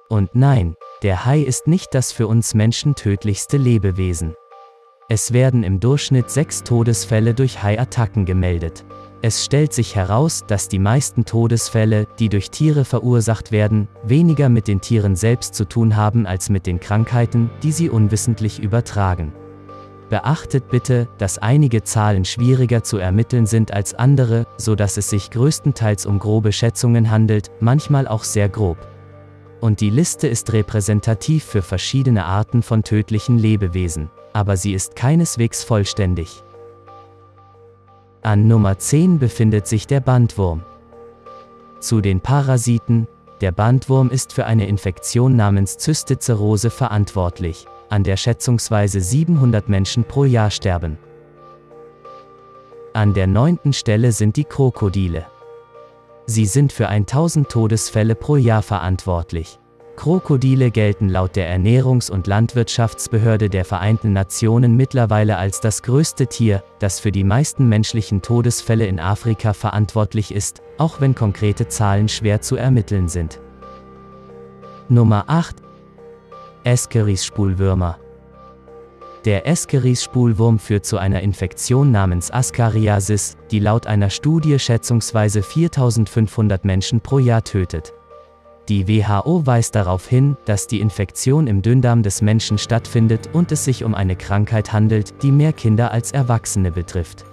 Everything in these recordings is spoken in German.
Und nein, der Hai ist nicht das für uns Menschen tödlichste Lebewesen. Es werden im Durchschnitt 6 Todesfälle durch Haiattacken gemeldet. Es stellt sich heraus, dass die meisten Todesfälle, die durch Tiere verursacht werden, weniger mit den Tieren selbst zu tun haben als mit den Krankheiten, die sie unwissentlich übertragen. Beachtet bitte, dass einige Zahlen schwieriger zu ermitteln sind als andere, so dass es sich größtenteils um grobe Schätzungen handelt, manchmal auch sehr grob. Und die Liste ist repräsentativ für verschiedene Arten von tödlichen Lebewesen, aber sie ist keineswegs vollständig. An Nummer 10 befindet sich der Bandwurm. Zu den Parasiten: Der Bandwurm ist für eine Infektion namens Zystizerose verantwortlich, an der schätzungsweise 700 Menschen pro Jahr sterben. An der 9. Stelle sind die Krokodile. Sie sind für 1000 Todesfälle pro Jahr verantwortlich. Krokodile gelten laut der Ernährungs- und Landwirtschaftsbehörde der Vereinten Nationen mittlerweile als das größte Tier, das für die meisten menschlichen Todesfälle in Afrika verantwortlich ist, auch wenn konkrete Zahlen schwer zu ermitteln sind. Nummer 8. Escherichia-Spulwürmer. Der Escherichia-Spulwurm führt zu einer Infektion namens Askariasis, die laut einer Studie schätzungsweise 4500 Menschen pro Jahr tötet. Die WHO weist darauf hin, dass die Infektion im Dünndarm des Menschen stattfindet und es sich um eine Krankheit handelt, die mehr Kinder als Erwachsene betrifft.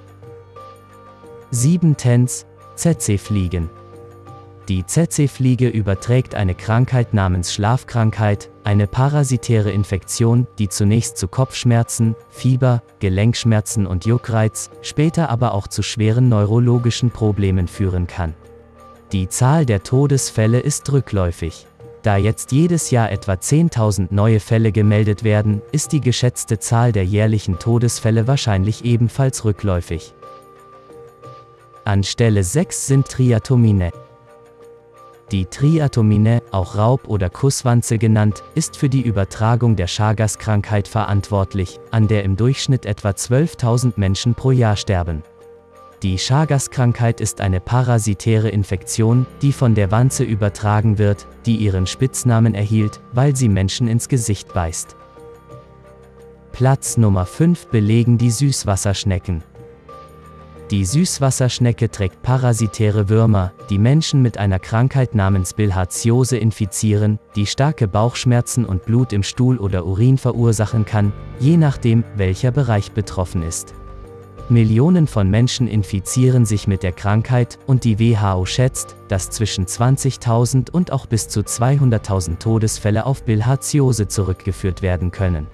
7. Tsetse-Fliegen. Die Tsetse-Fliege überträgt eine Krankheit namens Schlafkrankheit, eine parasitäre Infektion, die zunächst zu Kopfschmerzen, Fieber, Gelenkschmerzen und Juckreiz, später aber auch zu schweren neurologischen Problemen führen kann. Die Zahl der Todesfälle ist rückläufig. Da jetzt jedes Jahr etwa 10.000 neue Fälle gemeldet werden, ist die geschätzte Zahl der jährlichen Todesfälle wahrscheinlich ebenfalls rückläufig. An Stelle 6 sind Triatomine. Die Triatomine, auch Raub- oder Kusswanze genannt, ist für die Übertragung der Chagas-Krankheit verantwortlich, an der im Durchschnitt etwa 12.000 Menschen pro Jahr sterben. Die Chagas-Krankheit ist eine parasitäre Infektion, die von der Wanze übertragen wird, die ihren Spitznamen erhielt, weil sie Menschen ins Gesicht beißt. Platz Nummer 5 belegen die Süßwasserschnecken. Die Süßwasserschnecke trägt parasitäre Würmer, die Menschen mit einer Krankheit namens Bilharziose infizieren, die starke Bauchschmerzen und Blut im Stuhl oder Urin verursachen kann, je nachdem, welcher Bereich betroffen ist. Millionen von Menschen infizieren sich mit der Krankheit und die WHO schätzt, dass zwischen 20.000 und auch bis zu 200.000 Todesfälle auf Bilharziose zurückgeführt werden können.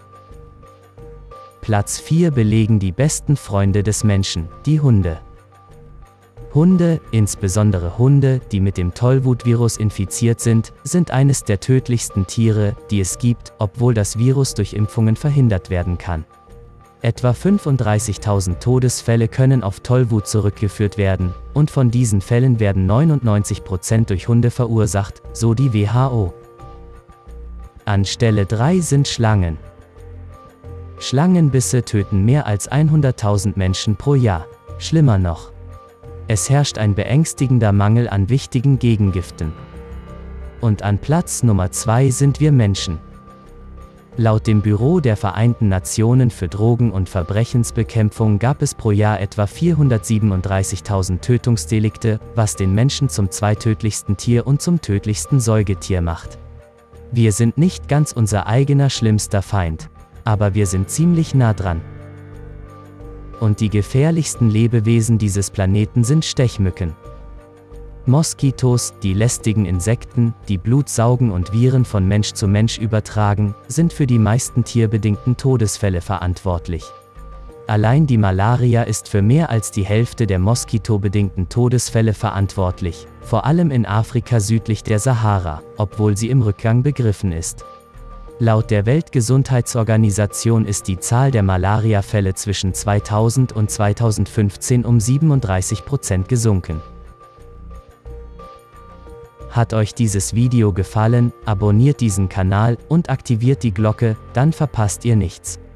Platz 4 belegen die besten Freunde des Menschen, die Hunde. Hunde, insbesondere Hunde, die mit dem Tollwutvirus infiziert sind eines der tödlichsten Tiere, die es gibt, obwohl das Virus durch Impfungen verhindert werden kann. Etwa 35.000 Todesfälle können auf Tollwut zurückgeführt werden, und von diesen Fällen werden 99% durch Hunde verursacht, so die WHO. An Stelle 3 sind Schlangen. Schlangenbisse töten mehr als 100.000 Menschen pro Jahr. Schlimmer noch: es herrscht ein beängstigender Mangel an wichtigen Gegengiften. Und an Platz Nummer 2 sind wir Menschen. Laut dem Büro der Vereinten Nationen für Drogen- und Verbrechensbekämpfung gab es pro Jahr etwa 437.000 Tötungsdelikte, was den Menschen zum zweittödlichsten Tier und zum tödlichsten Säugetier macht. Wir sind nicht ganz unser eigener schlimmster Feind, aber wir sind ziemlich nah dran. Und die gefährlichsten Lebewesen dieses Planeten sind Stechmücken. Moskitos, die lästigen Insekten, die Blut saugen und Viren von Mensch zu Mensch übertragen, sind für die meisten tierbedingten Todesfälle verantwortlich. Allein die Malaria ist für mehr als die Hälfte der moskitobedingten Todesfälle verantwortlich, vor allem in Afrika südlich der Sahara, obwohl sie im Rückgang begriffen ist. Laut der Weltgesundheitsorganisation ist die Zahl der Malariafälle zwischen 2000 und 2015 um 37% gesunken. Hat euch dieses Video gefallen, abonniert diesen Kanal und aktiviert die Glocke, dann verpasst ihr nichts.